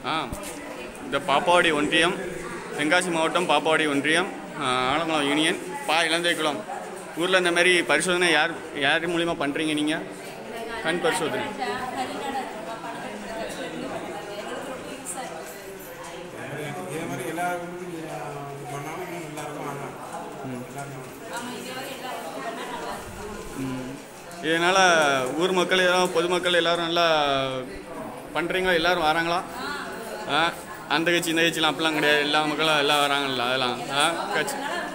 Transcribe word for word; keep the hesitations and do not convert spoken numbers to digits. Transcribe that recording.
ஆ இந்த பாப்பாவாடி ஒன்றியம், தென்காசி மாவட்டம் பாப்பாவாடி ஒன்றியம், ஆலங்குளம் யூனியன், பா இளந்தைக்குளம் ஊரில் இந்த மாதிரி பரிசோதனை யார் யார் மூலிமா பண்ணுறீங்க நீங்கள்? கண் பரிசோதனை இதனால் ஊர் மக்கள் எல்லாம் பொதுமக்கள் எல்லோரும் நல்லா பண்ணுறீங்களா? எல்லோரும் வராங்களா? ஆ அந்த கட்சி இந்த கட்சிலாம் அப்படிலாம் கிடையாது, எல்லா மக்களும் எல்லாம் வராங்களா? அதெல்லாம் ஆ கட்சி